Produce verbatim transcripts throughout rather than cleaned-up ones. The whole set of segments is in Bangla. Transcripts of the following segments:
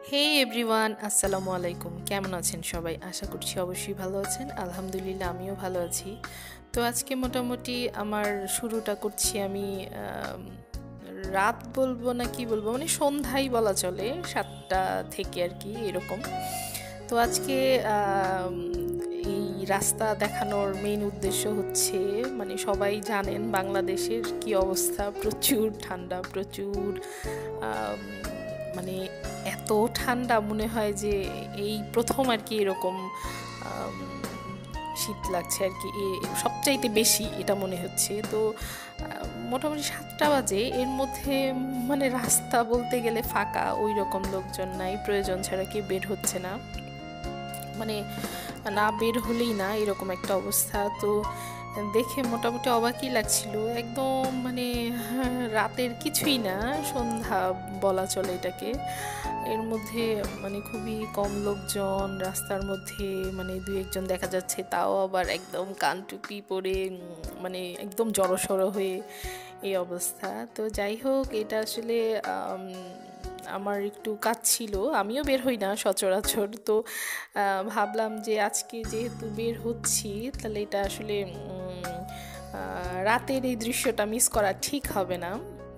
হে এভরিওয়ান, আসসালামু আলাইকুম। কেমন আছেন সবাই? আশা করছি অবশ্যই ভালো আছেন। আলহামদুলিল্লাহ আমিও ভালো আছি। তো আজকে মোটামুটি আমার শুরুটা করছি আমি আম, রাত বলবো না কি বলবো, মানে সন্ধ্যায় বলা চলে, সাতটা থেকে আর কি এরকম। তো আজকে আম, এই রাস্তা দেখানোর মেইন উদ্দেশ্য হচ্ছে, মানে সবাই জানেন বাংলাদেশের কি অবস্থা, প্রচুর ঠান্ডা, প্রচুর আম, মানে এত ঠান্ডা মনে হয় যে এই প্রথম আর কি এরকম আম, শীত লাগছে আর কি, এ সবচাইতে বেশি এটা মনে হচ্ছে। তো আহ, মোটামুটি সাতটা বাজে, এর মধ্যে মানে রাস্তা বলতে গেলে ফাঁকা, ওই রকম লোকজন নাই, প্রয়োজন ছাড়া কেউ বের হচ্ছে না, মানে না বের হলেই না এরকম একটা অবস্থা। তো দেখে মোটামুটি অবাকই লাগছিল একদম, মানে রাতের কিছুই না, সন্ধ্যা বলা চলে এটাকে। এর মধ্যে মানে খুবই কম লোকজন রাস্তার মধ্যে, মানে দুই একজন দেখা যাচ্ছে, তাও আবার একদম কান টুপি পরে, উম, মানে একদম জড়সড় হয়ে এই অবস্থা। তো যাই হোক, এটা আসলে আম, আমার একটু কাজ ছিল, আমিও বের হই না সচরাচর। তো আহ, ভাবলাম যে আজকে যেহেতু বের হচ্ছি, তাহলে এটা আসলে উম, আহ, রাতের এই দৃশ্যটা মিস করা ঠিক হবে না।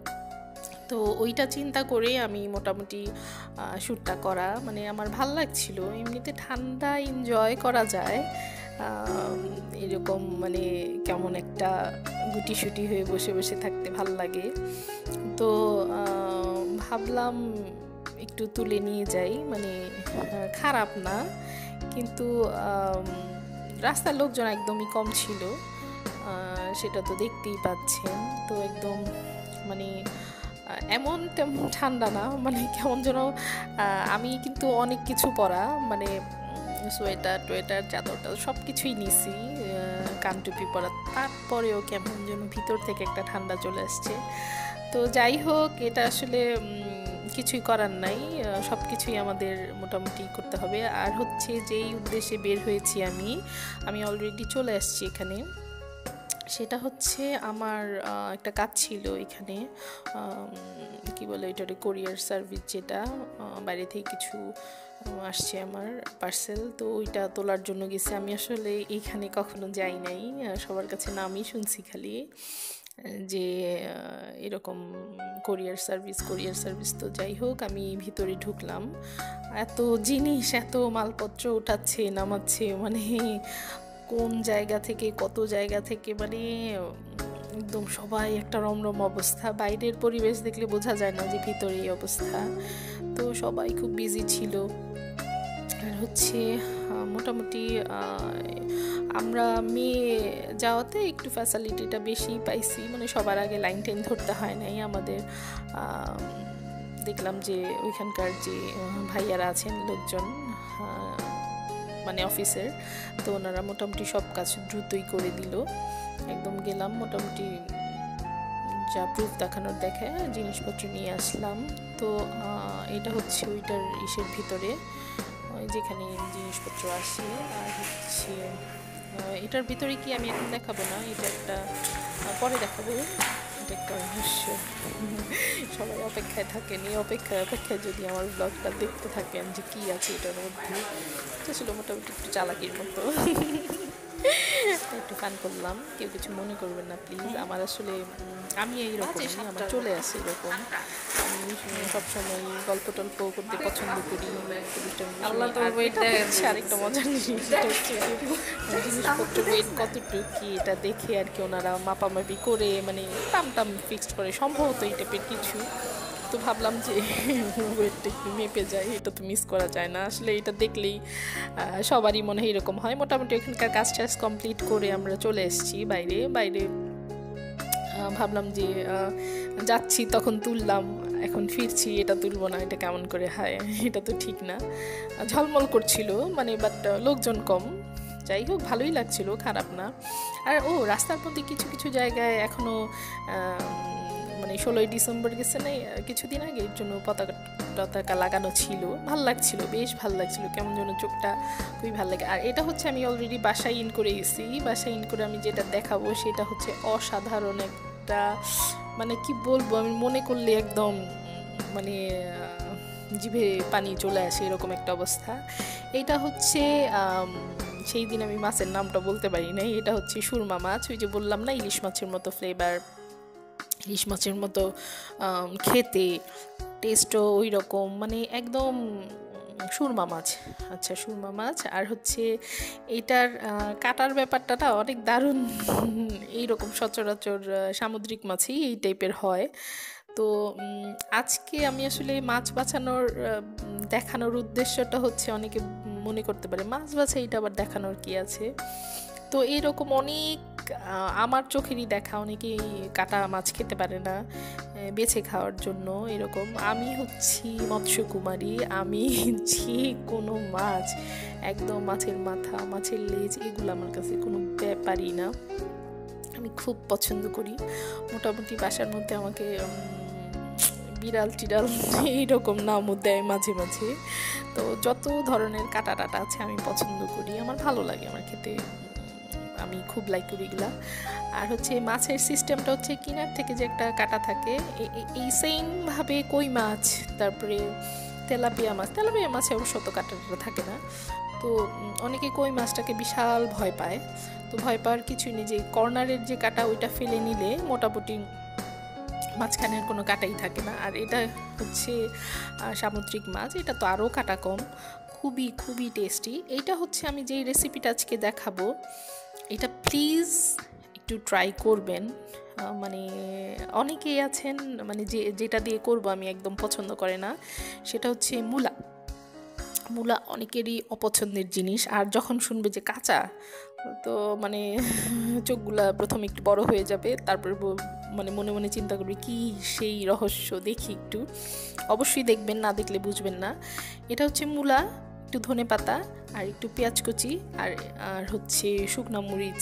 তো ওইটা চিন্তা করে আমি মোটামুটি শ্যুটটা করা, মানে আমার ভাল লাগছিল, এমনিতে ঠান্ডা এনজয় করা যায় আম, এরকম, মানে কেমন একটা গুটিসুটি হয়ে বসে বসে থাকতে ভাল লাগে। তো আহ, ভাবলাম একটু তুলে নিয়ে যাই, মানে আহ, খারাপ না, কিন্তু আম, রাস্তার লোকজন একদমই কম ছিল, আহ, সেটা তো দেখতেই পাচ্ছেন। তো একদম মানে আহ, এমন তেমন ঠান্ডা না, মানে কেমন যেন আহ, আমি কিন্তু অনেক কিছু পরা, মানে সোয়েটার টোয়েটার চাদর টাদর সব কিছুই নিছি, আহ, কানটুপি পরা, তারপরেও কেমন যেন ভিতর থেকে একটা ঠান্ডা চলে আসছে। তো যাই হোক, এটা আসলে উম, কিছুই করার নাই, সব কিছুই আমাদের মোটামুটি করতে হবে। আর হচ্ছে যেই উদ্দেশ্যে বের হয়েছি আমি আমি অলরেডি চলে আসছি এখানে। সেটা হচ্ছে আমার আহ, একটা কাজ ছিল এখানে, আম, কি বলে এটারে, কোরিয়ার সার্ভিস, যেটা আহ, বাইরে থেকে কিছু আহ, আসছে আমার পার্সেল, তো ওইটা তোলার জন্য গেছি আমি। আসলে এইখানে কখনো যাই নাই, আহ, সবার কাছে নামই শুনছি খালি, আহ, যে আহ, এরকম কোরিয়ার সার্ভিস কোরিয়ার সার্ভিস। তো যাই হোক, আমি ভিতরে ঢুকলাম, এত জিনিস, এত মালপত্র উঠাচ্ছে নামাচ্ছে, মানে কোন জায়গা থেকে কত জায়গা থেকে, মানে একদম সবাই একটা রমরম অবস্থা। বাইরের পরিবেশ দেখলে বোঝা যায় না যে ভিতরে এই অবস্থা। তো সবাই খুব বিজি ছিল। আর হচ্ছে আহ, মোটামুটি আহ, আমরা মেয়ে যাওয়াতে একটু ফ্যাসিলিটিটা বেশি পাইছি, মানে সবার আগে লাইন টেন ধরতে হয় নাই আমাদের। আম, দেখলাম যে ওইখানকার যে আহ, ভাইয়ারা আছেন লোকজন, আহ, মানে অফিসের, তো ওনারা মোটামুটি সব কাজ দ্রুতই করে দিল। একদম গেলাম, মোটামুটি যা প্রুফ দেখানোর দেখে জিনিসপত্র নিয়ে আসলাম। তো আহ, এটা হচ্ছে ওইটার ইসের ভিতরে, ওই যেখানে জিনিসপত্র আসে। আর হচ্ছে আহ, এটার ভিতরে কি আমি এখন দেখাবো না, এটা একটা আহ, পরে দেখাবো, এটা একটা রহস্য। সবাই অপেক্ষায় থাকেন, এই অপেক্ষায় অপেক্ষায় যদি আমার ব্লগটা দেখতে থাকেন যে কি আছে এটার মধ্যে। এটা ছিল মোটামুটি একটু চালাকির মতো। একটু ফান করলাম, কেউ কিছু মনে করবেন না প্লিজ। আমার আসলে উম, আমি এইরকমই, আমার চলে আসে এরকম। আমি সবসময় গল্প টল্প করতে পছন্দ করি, আল্লাহ তো ওয়েট হচ্ছে আরেকটা মজার জিনিস, সেটা হচ্ছে যে জিনিসপত্র ওয়েট কতটুকু কি এটা দেখে আর কি ওনারা মাপামাপি করে, মানে টাম টাম ফিক্সড করে সম্ভবত এই টাইপের কিছু। তো ভাবলাম যে ওয়েটটা একটু মেপে যায়, এটা তো মিস করা যায় না আসলে, এটা দেখলেই আহ, সবারই মনে হয় এরকম হয়। মোটামুটি এখানকার কাজ টাজ কমপ্লিট করে আমরা চলে এসেছি বাইরে বাইরে আহ, ভাবলাম যে আহ, যাচ্ছি তখন তুললাম, এখন ফিরছি এটা তুলবো না, এটা কেমন করে হয়, এটা তো ঠিক না। আহ, ঝলমল করছিল, মানে বাট লোকজন কম। যাই হোক, ভালোই লাগছিল, খারাপ না। আর ও রাস্তার মধ্যে কিছু কিছু জায়গায় এখনও মানে ষোলোই ডিসেম্বর গেছে না আহ, কিছুদিন আগে, এর জন্য পতাকা টতাকা লাগানো ছিল, ভাল লাগছিল, বেশ ভাল লাগছিল, কেমন যেন চোখটা খুবই ভালো লাগে। আর এটা হচ্ছে আমি অলরেডি বাসায় ইন করে গেছি, বাসায় ইন করে আমি যেটা দেখাবো সেটা হচ্ছে অসাধারণ একটা, মানে কি বলবো, আমি মনে করলে একদম উম, মানে আহ, জিভে পানি চলে আসে এরকম একটা অবস্থা। এটা হচ্ছে সেই দিন আমি মাছের নামটা বলতে পারি নাই, এটা হচ্ছে সুরমা মাছ। ওই যে বললাম না ইলিশ মাছের মতো ফ্লেভার, ইলিশ মাছের মতো খেতে, টেস্টও ওই রকম, মানে একদম সুরমা মাছ। আচ্ছা সুরমা মাছ। আর হচ্ছে এইটার কাটার ব্যাপারটা না অনেক দারুণ, এইরকম সচরাচর সামুদ্রিক মাছই এই টাইপের হয়। তো আজকে আমি আসলে মাছ বাছানোর দেখানোর উদ্দেশ্যটা হচ্ছে, অনেকে মনে করতে পারে মাছ বাছা এটা আবার দেখানোর কি আছে। তো এইরকম অনেক আমার চোখেরই দেখা অনেকেই কাটা মাছ খেতে পারে না বেছে খাওয়ার জন্য এরকম। আমি হচ্ছি মৎস্যকুমারী, আমি যে কোনো মাছ, একদম মাছের মাথা, মাছের লেজ, এগুলো আমার কাছে কোনো ব্যাপারই না, আমি খুব পছন্দ করি। মোটামুটি বাসার মধ্যে আমাকে বিড়াল টিড়াল এইরকম নামও দেয় মাঝে মাঝে। তো যত ধরনের কাটা টাটা আছে আমি পছন্দ করি, আমার ভালো লাগে, আমার খেতে আমি খুব লাইক করি এগুলা। আর হচ্ছে মাছের সিস্টেমটা হচ্ছে কিনার থেকে যে একটা কাটা থাকে, এই সেমভাবে কই মাছ, তারপরে তেলাপিয়া মাছ, তেলাপিয়া মাছে অবশ্য তো কাটাটা থাকে না। তো অনেকে কই মাছটাকে বিশাল ভয় পায়, তো ভয় পাওয়ার কিছুই নেই, যে কর্নারের যে কাটা ওইটা ফেলে নিলে মোটামুটি মাঝখানের কোনো কাটাই থাকে না। আর এটা হচ্ছে সামুদ্রিক মাছ, এটা তো আরও কাটা কম, খুবই খুবই টেস্টি। এইটা হচ্ছে আমি যেই রেসিপিটা আজকে দেখাবো, এটা প্লিজ একটু ট্রাই করবেন। মানে অনেকেই আছেন মানে যে যেটা দিয়ে করব আমি একদম পছন্দ করে না, সেটা হচ্ছে মূলা। মূলা অনেকেরই অপছন্দের জিনিস, আর যখন শুনবে যে কাঁচা, তো মানে চোখগুলা প্রথমে একটু বড় হয়ে যাবে, তারপর মানে মনে মনে চিন্তা করবে কি সেই রহস্য, দেখি একটু। অবশ্যই দেখবেন, না দেখলে বুঝবেন না। এটা হচ্ছে মূলা, একটু ধনে পাতা, আর একটু পেঁয়াজ কুচি, আর আর হচ্ছে শুকনো মরিচ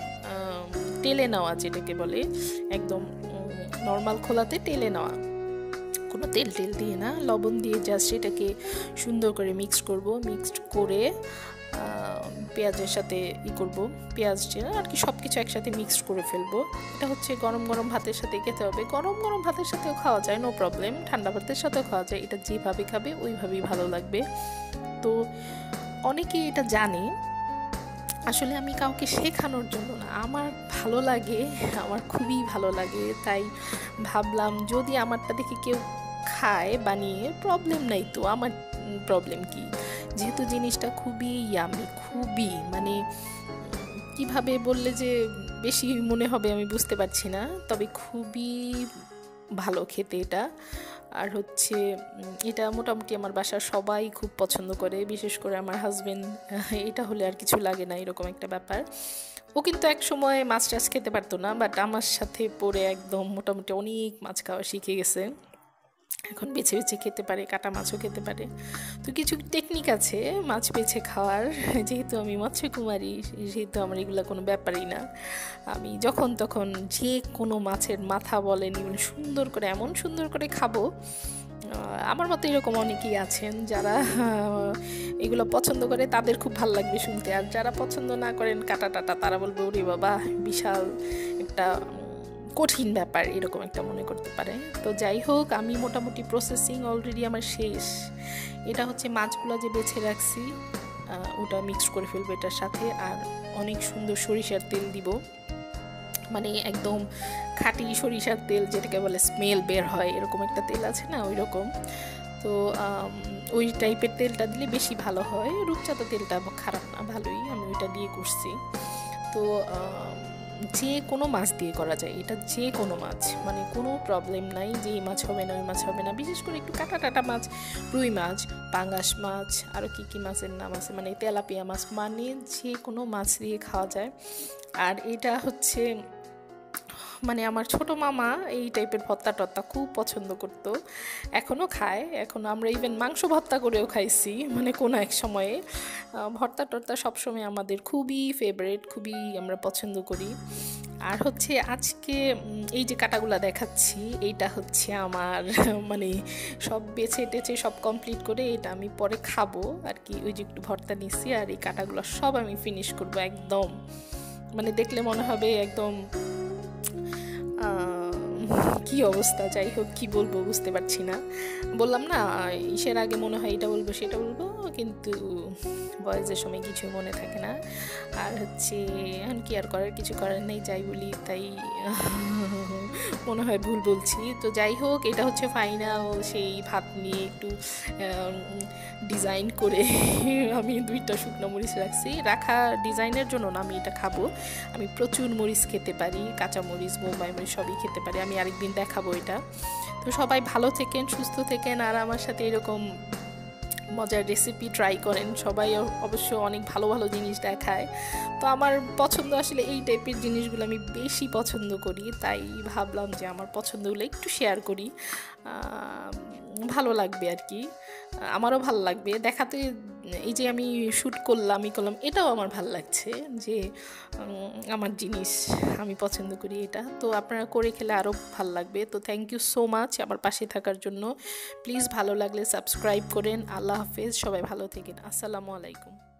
টেলে নেওয়া, যেটাকে বলে একদম নর্মাল খোলাতে টেলে নেওয়া, কোনো তেল টেল দিয়ে না, লবণ দিয়ে জাস্ট এটাকে সুন্দর করে মিক্স করব। মিক্সড করে পেঁয়াজের সাথে ই করব, পেঁয়াজ আর কি সব কিছু একসাথে মিক্সড করে ফেলবো। এটা হচ্ছে গরম গরম ভাতের সাথে খেতে হবে, গরম গরম ভাতের সাথেও খাওয়া যায়, নো প্রবলেম, ঠান্ডা ভাতের সাথেও খাওয়া যায়, এটা যেভাবে খাবে ওইভাবেই ভালো লাগবে। তো অনেকেই এটা জানে, আসলে আমি কাউকে শেখানোর জন্য না, আমার ভালো লাগে, আমার খুবই ভালো লাগে, তাই ভাবলাম যদি আমারটা দেখে কেউ খায় বানিয়ে, প্রবলেম নাই তো, আমার প্রবলেম কি, যেহেতু জিনিসটা খুবই ইয়ামি, খুবই মানে কিভাবে বললে যে বেশি মনে হবে আমি বুঝতে পারছি না, তবে খুবই ভালো খেতে এটা। আর হচ্ছে এটা মোটামুটি আমার বাসার সবাই খুব পছন্দ করে, বিশেষ করে আমার হাজবেন্ড, এটা হলে আর কিছু লাগে না এরকম একটা ব্যাপার। ও কিন্তু এক সময় মাছ টাছ খেতে পারতো না, বাট আমার সাথে পড়ে একদম মোটামুটি অনেক মাছ খাওয়া শিখে গেছে, এখন বেছে বেছে খেতে পারে, কাটা মাছও খেতে পারে। তো কিছু টেকনিক আছে মাছ বেছে খাওয়ার, যেহেতু আমি মৎস্যকুমারী সেহেতু আমার এগুলো কোনো ব্যাপারই না, আমি যখন তখন যে কোনো মাছের মাথা বলেন এগুলো সুন্দর করে, এমন সুন্দর করে খাবো। আমার মতো এরকম অনেকেই আছেন যারা এগুলো পছন্দ করে, তাদের খুব ভালো লাগবে শুনতে, আর যারা পছন্দ না করেন কাটা টাটা, তারা বলবে ওরে বাবা বিশাল একটা কঠিন ব্যাপার, এরকম একটা মনে করতে পারে। তো যাই হোক, আমি মোটামুটি প্রসেসিং অলরেডি আমার শেষ। এটা হচ্ছে মাছগুলো যে বেছে রাখছি ওটা মিক্স করে ফেলবো এটার সাথে, আর অনেক সুন্দর সরিষার তেল দিব, মানে একদম খাঁটি সরিষার তেল, যেটাকে বলে স্মেল বের হয় এরকম একটা তেল আছে না, ওই রকম। তো ওই টাইপের তেলটা দিলে বেশি ভালো হয়, রূপচাঁদা তেলটা খারাপ না, ভালোই, আমি ওইটা দিয়ে করছি। তো যে কোনো মাছ দিয়ে করা যায় এটা, যে কোনো মাছ, মানে কোনো প্রবলেম নাই যে এই মাছ হবে না ওই মাছ হবে না, বিশেষ করে একটু কাটা টাটা মাছ, রুই মাছ, পাঙ্গাস মাছ, আরও কী কী মাছের নাম আছে, মানে তেলাপিয়া মাছ, মানে যে কোনো মাছ দিয়ে খাওয়া যায়। আর এটা হচ্ছে মানে আমার ছোট মামা এই টাইপের ভর্তা টর্তা খুব পছন্দ করতো, এখনও খায়, এখন আমরা ইভেন মাংস ভর্তা করেও খাইছি, মানে কোনো এক সময়ে। ভর্তা টর্তা সবসময় আমাদের খুবই ফেভারিট, খুবই আমরা পছন্দ করি। আর হচ্ছে আজকে এই যে কাটাগুলা দেখাচ্ছি, এইটা হচ্ছে আমার মানে সব বেছে টেছে সব কমপ্লিট করে এটা আমি পরে খাবো আর কি, ওই যে একটু ভর্তা নিচ্ছি, আর এই কাটাগুলো সব আমি ফিনিশ করবো একদম, মানে দেখলে মনে হবে একদম কি অবস্থা, যাই হোক কি বলবো বুঝতে পারছি না। বললাম না ইসের আগে মনে হয় এটা বলবো সেটা বলবো, কিন্তু বয়সের সময় কিছু মনে থাকে না। আর হচ্ছে এখন কি আর করার, কিছু করার নেই, যাই বলি তাই মনে হয় ভুল বলছি। তো যাই হোক, এটা হচ্ছে ফাইনাল সেই ভাত নিয়ে একটু ডিজাইন করে আমি দুইটা শুকনো মরিচ রাখছি। রাখা ডিজাইনের জন্য না, আমি এটা খাবো। আমি প্রচুর মরিচ খেতে পারি, কাঁচা মরিচ, বোম্বাই মরিচ সবই খেতে পারি। আমি আরেকদিন দেখাবো এটা। তো সবাই ভালো থেকেন, সুস্থ থেকেন, আর আমার সাথে এরকম মজার রেসিপি ট্রাই করেন। সবাই অবশ্য অনেক ভালো ভালো জিনিস দেখায়, তো আমার পছন্দ আসলে এই টাইপের জিনিসগুলো আমি বেশি পছন্দ করি, তাই ভাবলাম যে আমার পছন্দগুলো একটু শেয়ার করি, ভালো লাগবে আর কি, আমারও ভালো লাগবে দেখাতে। এই যে আমি শ্যুট করলাম ই করলাম, এটাও আমার ভালো লাগছে যে আমার জিনিস আমি পছন্দ করি এটা। তো আপনারা করে খেলে আরও ভালো লাগবে। তো থ্যাংক ইউ সো মাচ আমার পাশে থাকার জন্য। প্লিজ ভালো লাগলে সাবস্ক্রাইব করেন। আল্লাহ হাফেজ, সবাই ভালো থাকেন। আসসালামু আলাইকুম।